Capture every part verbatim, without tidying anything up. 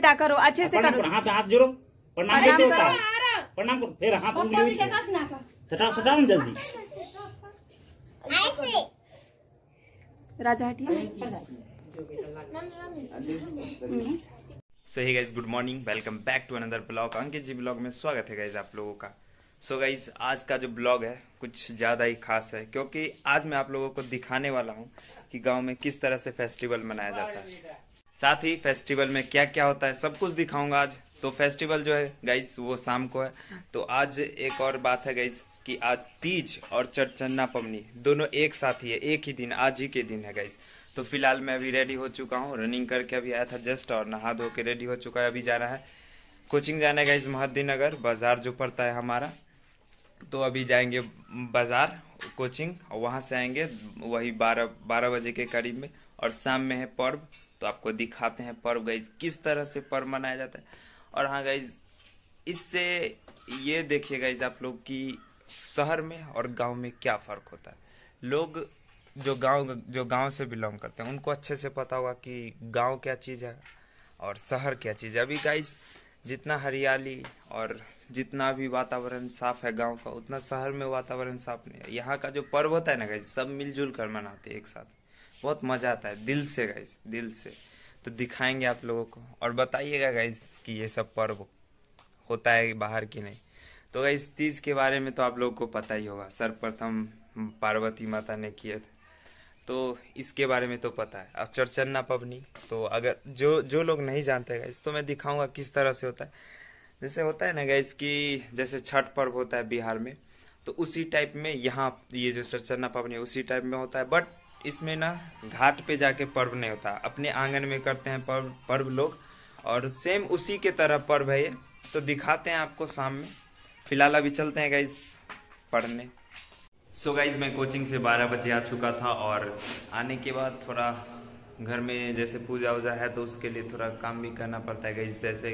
उल्टा करो, अच्छे से करो। हाथ हाथ जोड़ो, प्रणाम कैसे होता है? प्रणाम करो, फिर हाथ उंगली सटाओ सटाओ जल्दी। राजा हटिए। So hey guys, good morning, welcome back to another blog. Ankit ji blog में स्वागत है गाइज आप लोगों का। सो so गाइज, आज का जो ब्लॉग है कुछ ज्यादा ही खास है, क्योंकि आज मैं आप लोगों को दिखाने वाला हूँ कि गांव में किस तरह से फेस्टिवल मनाया जाता है, साथ ही फेस्टिवल में क्या क्या होता है सब कुछ दिखाऊंगा आज। तो फेस्टिवल जो है गाइज वो शाम को है। तो आज एक और बात है गाइज कि आज तीज और चरचन्ना पवनी दोनों एक साथ ही है, एक ही दिन, आज ही के दिन है गाइज। तो फिलहाल मैं अभी रेडी हो चुका हूँ, रनिंग करके अभी आया था जस्ट, और नहा धो के रेडी हो चुका है। अभी जा रहा है कोचिंग जाना है गाइज, महद्दीनगर बाजार जो पड़ता है हमारा। तो अभी जाएंगे बाजार कोचिंग, और वहाँ से आएंगे वही बारह बारह बजे के करीब में। और शाम में है पर्व, तो आपको दिखाते हैं पर्व गाइज किस तरह से पर्व मनाया जाता है। और हाँ गाइज, इससे ये देखिए गाइज आप लोग कि शहर में और गांव में क्या फर्क होता है। लोग जो गांव जो गांव से बिलोंग करते हैं उनको अच्छे से पता होगा कि गांव क्या चीज़ है और शहर क्या चीज़ है। अभी गाइज जितना हरियाली और जितना भी वातावरण साफ है गांव का, उतना शहर में वातावरण साफ नहीं है। यहाँ का जो पर्व होता है ना गाइज, सब मिलजुल कर मनाते हैं एक साथ, बहुत मजा आता है दिल से गाइज, दिल से। तो दिखाएंगे आप लोगों को, और बताइएगा गाइज कि ये सब पर्व होता है बाहर की नहीं। तो गाइज तीज के बारे में तो आप लोगों को पता ही होगा, सर्वप्रथम पार्वती माता ने किए थे, तो इसके बारे में तो पता है। अब चरचन्ना पवनी, तो अगर जो जो लोग नहीं जानते गाइज, तो मैं दिखाऊंगा किस तरह से होता है। जैसे होता है ना गाइज कि जैसे छठ पर्व होता है बिहार में, तो उसी टाइप में यहाँ ये जो चरचन्ना पवनी है उसी टाइप में होता है। बट इसमें ना घाट पे जाके पर्व नहीं होता, अपने आंगन में करते हैं पर्व पर्व लोग, और सेम उसी के तरह पर्व है ये। तो दिखाते हैं आपको शाम में। फिलहाल अभी चलते हैं गाइज पढ़ने। सो गाइज, मैं कोचिंग से बारह बजे आ चुका था, और आने के बाद थोड़ा घर में जैसे पूजा वूजा है तो उसके लिए थोड़ा काम भी करना पड़ता है गाइज, जैसे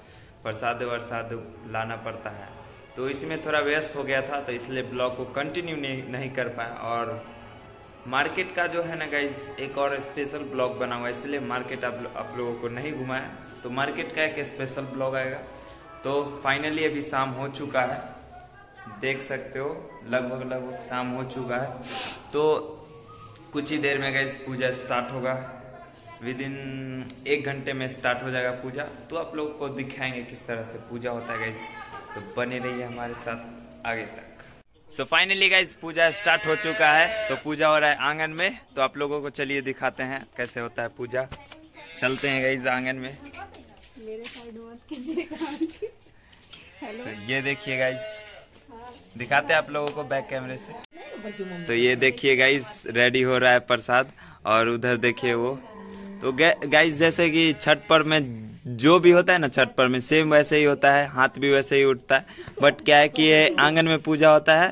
प्रसाद वरसाद लाना पड़ता है। तो इसमें थोड़ा व्यस्त हो गया था, तो इसलिए ब्लॉग को कंटिन्यू नहीं, नहीं कर पाया। और मार्केट का जो है ना गाइज एक और स्पेशल ब्लॉग बनाऊंगा, इसलिए मार्केट आप, आप लोगों को नहीं घुमाया, तो मार्केट का एक स्पेशल ब्लॉग आएगा। तो फाइनली अभी शाम हो चुका है, देख सकते हो लगभग लगभग शाम हो चुका है। तो कुछ ही देर में गाइज पूजा स्टार्ट होगा, विद इन एक घंटे में स्टार्ट हो जाएगा पूजा। तो आप लोगों को दिखाएंगे किस तरह से पूजा होता है गाइज, तो बने रहिए हमारे साथ आगे तक। सो फाइनली गाइज पूजा स्टार्ट हो चुका है, तो पूजा हो रहा है आंगन में। तो आप लोगों को चलिए दिखाते हैं कैसे होता है पूजा। चलते हैं गाइज आंगन में। मेरे साइड मत कीजिएगा। हेलो, तो ये देखिए गाइज, दिखाते हैं आप लोगों को बैक कैमरे से। तो ये देखिए गाइज रेडी हो रहा है प्रसाद, और उधर देखिए वो। तो गाइज जैसे कि छठ पर्व में जो भी होता है ना, छठ पर्व में सेम वैसे ही होता है, हाथ भी वैसे ही उठता है। बट क्या है कि ये आंगन में पूजा होता है,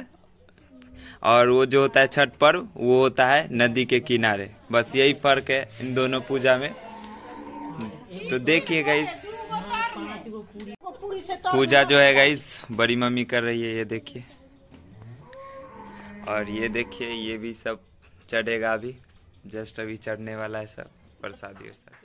और वो जो होता है छठ पर्व वो होता है नदी के किनारे। बस यही फर्क है इन दोनों पूजा में। तो देखिए गाइज पूजा जो है गाइज बड़ी मम्मी कर रही है, ये देखिए। और ये देखिए ये भी सब चढ़ेगा, अभी जस्ट अभी चढ़ने वाला है सब प्रसादी वरसादी।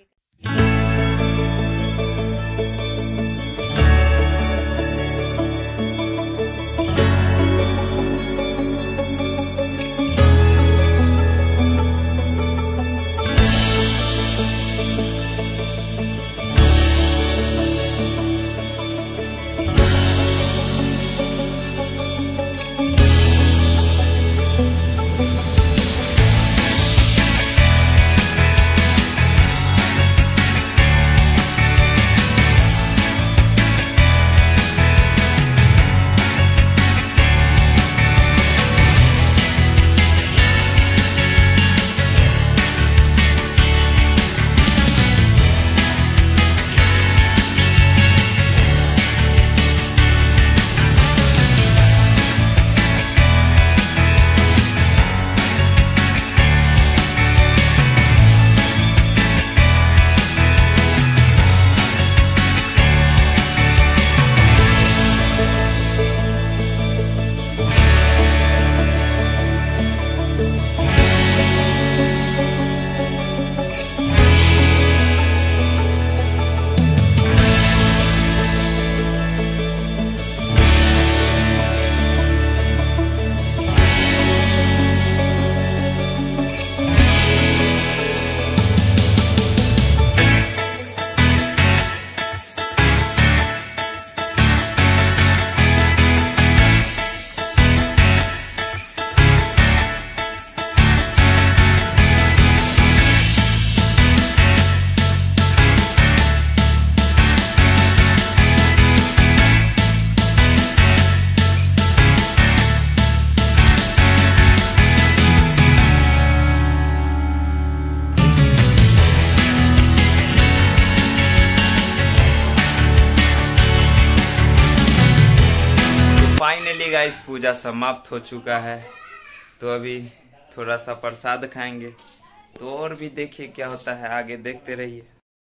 गाइस पूजा समाप्त हो चुका है, तो अभी थोड़ा सा प्रसाद खाएंगे। तो और भी देखिए क्या होता है, आगे देखते रहिए।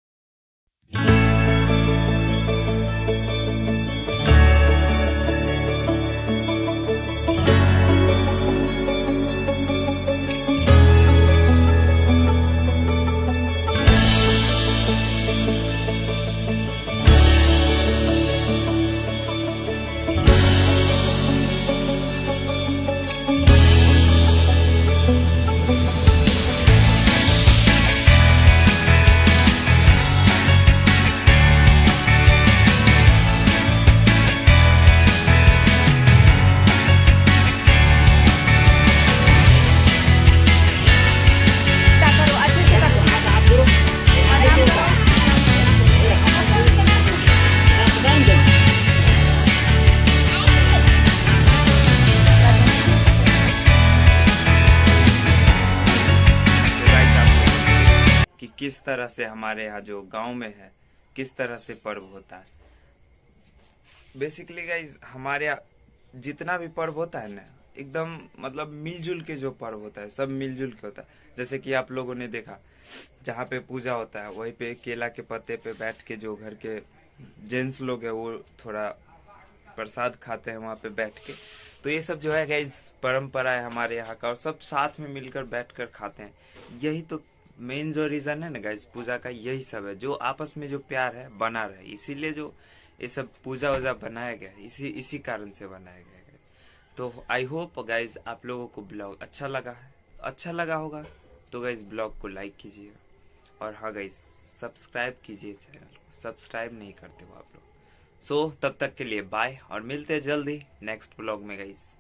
किस तरह से हमारे यहाँ जो गांव में है किस तरह से पर्व होता है। बेसिकली गाइज हमारे यहाँ जितना भी पर्व होता है ना, एकदम मतलब मिलजुल के जो पर्व होता है सब मिलजुल के होता है। जैसे कि आप लोगों ने देखा जहाँ पे पूजा होता है वहीं पे केला के पत्ते पे बैठ के जो घर के जेंट्स लोग है वो थोड़ा प्रसाद खाते हैं वहाँ पे बैठ के। तो ये सब जो है गाइज परंपरा है हमारे यहाँ का, और सब साथ में मिलकर बैठ कर खाते हैं। यही तो मेन जो रीजन है ना गाइस पूजा का, यही सब है जो आपस में जो प्यार है बना रहे। इसीलिए जो ये सब पूजा वूजा बनाया गया इसी इसी कारण से बनाया गया है। तो आई होप गाइस आप लोगों को ब्लॉग अच्छा लगा है, अच्छा लगा होगा तो गाइस ब्लॉग को लाइक कीजिएगा, और हाँ गाइस सब्सक्राइब कीजिए चैनल को, सब्सक्राइब नहीं करते हो आप लोग। सो तब तक के लिए बाय, और मिलते हैं जल्दी नेक्स्ट ब्लॉग में गाइस।